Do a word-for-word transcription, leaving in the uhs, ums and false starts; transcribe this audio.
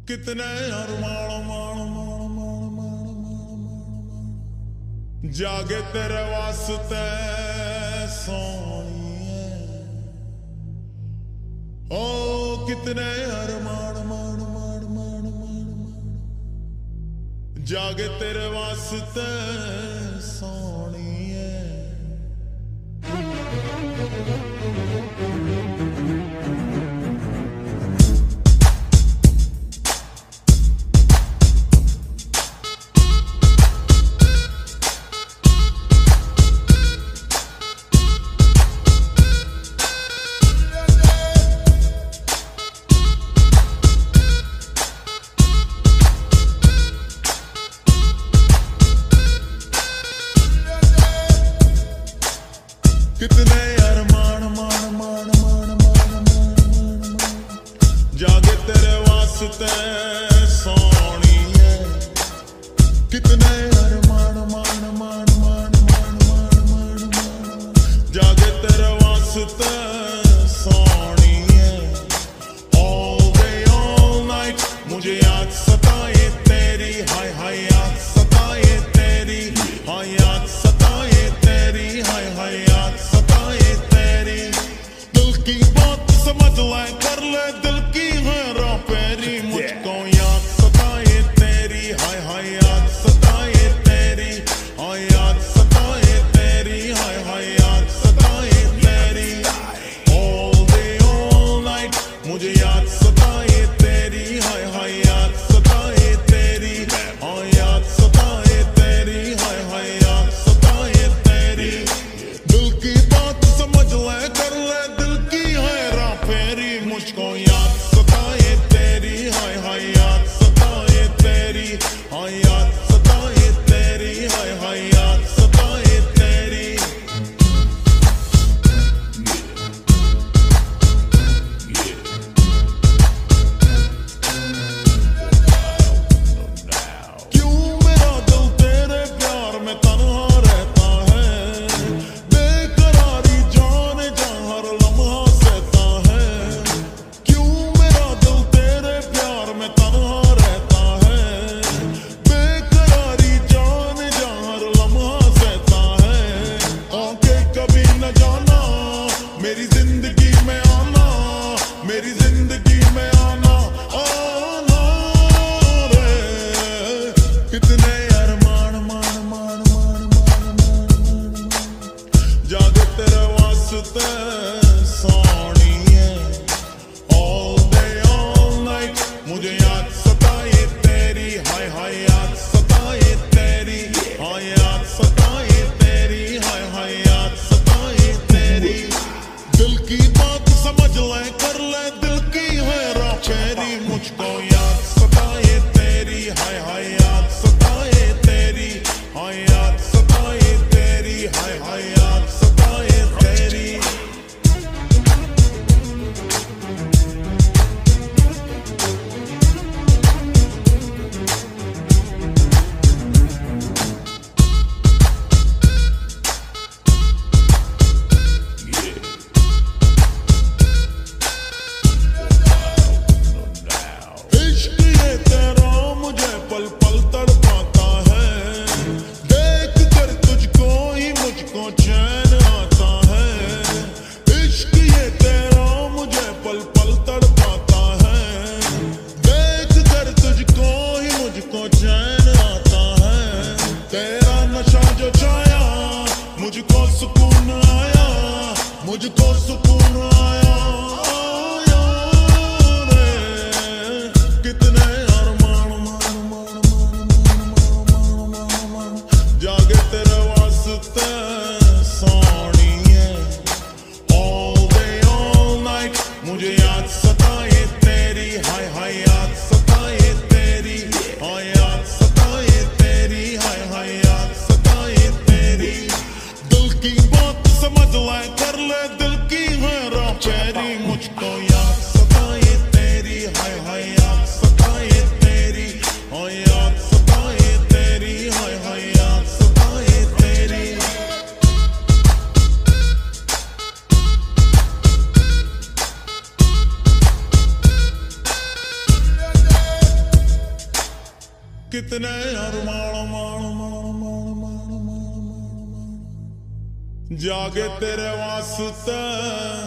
कितने अरमान मान मान मान मान मान मान जागे तेरे वास्ते सोनिए। ओ कितने अरमान मान मान मान मान मान जागे तेरे वास्ते सोनिए। कितने अरमान मान मान मान मान मान मान जागे तेरे वास्ते सोनिए। कितने अरमान मान मान मान मान मान मान मान जागे तेरे वास्ते सोनिए। All day all night मुझे याद सताए तेरी, हाय हाय याद सताए तेरी, हाय याद सताए तेरी, हाय हाय याद सताए तेरी। दिल की बात समझ ले, कर ले दिल की हैरान पेरी। मुझको याद सताए तेरी, हाय हाय याद सताए तेरी, हाय याद सताए तेरी, हाय हाय याद सताए तेरी। All day all night मुझे याद सताए तेरी, हाय हाय याद सताए तेरी, हाय याद सताए तेरी, हाय हाय याद सताए तेरी। दिल की बात समझ ले, कर ले दिल की हैरान फेरी। मुझको याद सताए तेरी, हाय हाय याद सताए तेरी, हाय याद सताए तेरी, हाय हाय याद सताए तेरी। क्यों मेरा दिल तेरे प्यार में तन्हा रहता है, बेकरारी जाने जा हर लम्हा सहता है। क्यों मेरा दिल तेरे प्यार में तन्हा रहता है, बेकरारी जाने जा हर लम्हा सहता है। आंखें कभी न जाना मेरी जिंदगी में आना, मेरी जिंदगी में आना आना रे। कितने अरमान मान मान मान मान मान मान जागे तेरे वास्ते सोनिए। All day all night मुझे याद सताए तेरी, हाय हाय याद सताए तेरी, हाय याद सताए तेरी, हाय हाय याद सताए तेरी। दिल की बात समझ ले, कर ले दिल की हैरान फेरी। मुझको याद सताए तेरी, हाय हाय याद सताए तेरी, हाय याद सताए तेरी, हाय हाय याद सताए तेरी। इश्क ये तेरा मुझे पल पल तड़पाता है, देख कर तुझको ही मुझको चैन आता है। इश्क ये तेरा मुझे पल पल तड़पाता है, देख कर तुझको ही मुझको चैन आता है। तेरा नशा जो छाया मुझको सुकून आया, मुझको सुकून आया आया रे। कितने अरमान मान मान मान मान मान मान मान जागे तेरे वास्ते सोनिए। All day all night मुझे याद सताए तेरी, हाय हाय याद सताए तेरी, हाय याद सताए तेरी, हाय हाय याद सताए तेरी। दिल की बात समझ ले, कर ले दिल की कितने अरमान मान मान मान मान मान मान जागे तेरे वास्ते